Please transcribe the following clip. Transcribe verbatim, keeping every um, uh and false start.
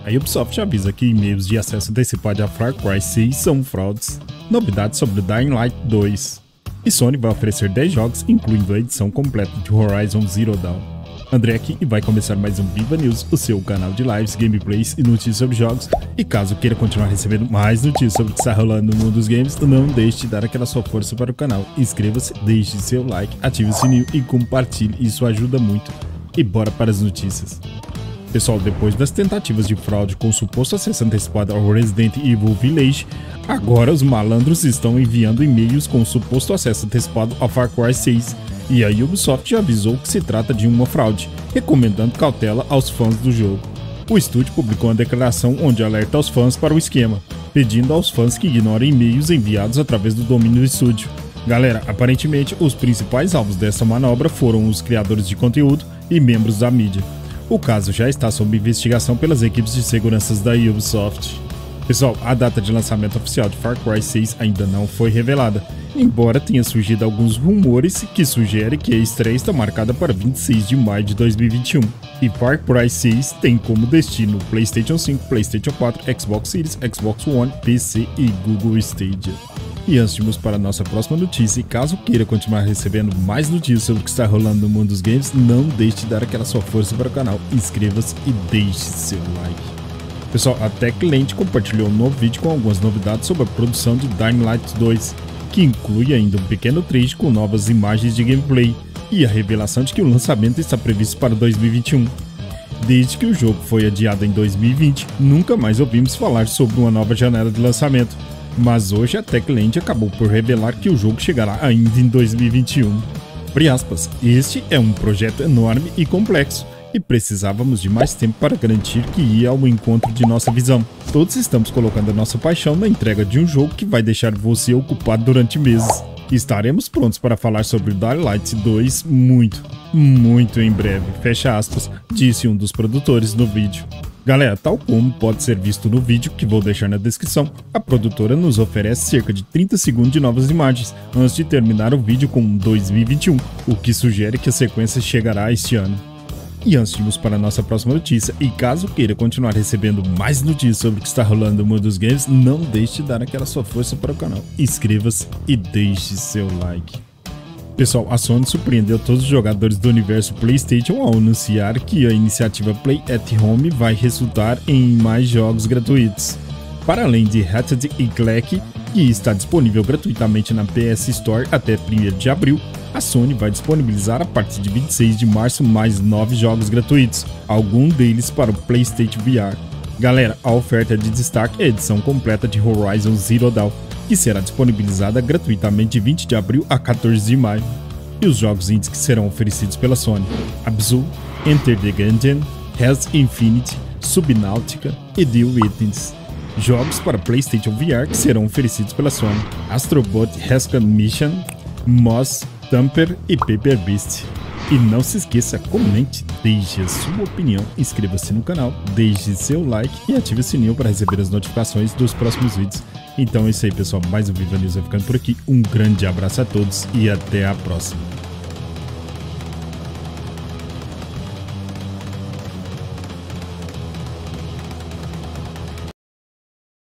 A Ubisoft avisa que e-mails de acesso antecipado a Far Cry seis são fraudes. Novidades sobre Dying Light dois. E Sony vai oferecer dez jogos, incluindo a edição completa de Horizon Zero Dawn. André aqui e vai começar mais um Viva News, o seu canal de lives, gameplays e notícias sobre jogos. E caso queira continuar recebendo mais notícias sobre o que está rolando no mundo dos games, não deixe de dar aquela sua força para o canal. Inscreva-se, deixe seu like, ative o sininho e compartilhe, isso ajuda muito. E bora para as notícias. Pessoal, depois das tentativas de fraude com o suposto acesso antecipado ao Resident Evil Village, agora os malandros estão enviando e-mails com o suposto acesso antecipado ao Far Cry seis. E a Ubisoft já avisou que se trata de uma fraude, recomendando cautela aos fãs do jogo. O estúdio publicou uma declaração onde alerta aos fãs para o esquema, pedindo aos fãs que ignorem e-mails enviados através do domínio do estúdio. Galera, aparentemente os principais alvos dessa manobra foram os criadores de conteúdo e membros da mídia. O caso já está sob investigação pelas equipes de segurança da Ubisoft. Pessoal, a data de lançamento oficial de Far Cry seis ainda não foi revelada, embora tenha surgido alguns rumores que sugerem que a estreia está marcada para vinte e seis de maio de dois mil e vinte e um. E Far Cry seis tem como destino PlayStation cinco, PlayStation quatro, Xbox Series, Xbox One, P C e Google Stadia. E antes de irmos para a nossa próxima notícia, e caso queira continuar recebendo mais notícias sobre o que está rolando no mundo dos games, não deixe de dar aquela sua força para o canal, inscreva-se e deixe seu like. Pessoal, a Techland compartilhou um novo vídeo com algumas novidades sobre a produção de Dying Light dois, que inclui ainda um pequeno trecho com novas imagens de gameplay e a revelação de que o lançamento está previsto para dois mil e vinte e um. Desde que o jogo foi adiado em dois mil e vinte, nunca mais ouvimos falar sobre uma nova janela de lançamento. Mas hoje a Techland acabou por revelar que o jogo chegará ainda em dois mil e vinte e um. Abre aspas, este é um projeto enorme e complexo, e precisávamos de mais tempo para garantir que ia ao encontro de nossa visão. Todos estamos colocando a nossa paixão na entrega de um jogo que vai deixar você ocupado durante meses. Estaremos prontos para falar sobre Dying Light dois muito, muito em breve, fecha aspas, disse um dos produtores no vídeo. Galera, tal como pode ser visto no vídeo que vou deixar na descrição, a produtora nos oferece cerca de trinta segundos de novas imagens antes de terminar o vídeo com dois mil e vinte e um, o que sugere que a sequência chegará este ano. E antes de irmos para a nossa próxima notícia, e caso queira continuar recebendo mais notícias sobre o que está rolando no mundo dos games, não deixe de dar aquela sua força para o canal, inscreva-se e deixe seu like. Pessoal, a Sony surpreendeu todos os jogadores do universo PlayStation ao anunciar que a iniciativa Play at Home vai resultar em mais jogos gratuitos. Para além de Ratchet e Clank, que está disponível gratuitamente na P S Store até primeiro de abril, a Sony vai disponibilizar a partir de vinte e seis de março mais nove jogos gratuitos, alguns deles para o PlayStation V R. Galera, a oferta de destaque é a edição completa de Horizon Zero Dawn, que será disponibilizada gratuitamente de vinte de abril a quatorze de maio. E os jogos indies que serão oferecidos pela Sony: Abzu, Enter the Gungeon, Hell's Infinite, Subnautica e The Witness. Jogos para PlayStation V R que serão oferecidos pela Sony: Astro Bot Rescue Mission, Moss, Thumper e Paper Beast. E não se esqueça, comente, deixe a sua opinião, inscreva-se no canal, deixe seu like e ative o sininho para receber as notificações dos próximos vídeos. Então é isso aí, pessoal, mais um Viva News vai ficando por aqui, um grande abraço a todos e até a próxima.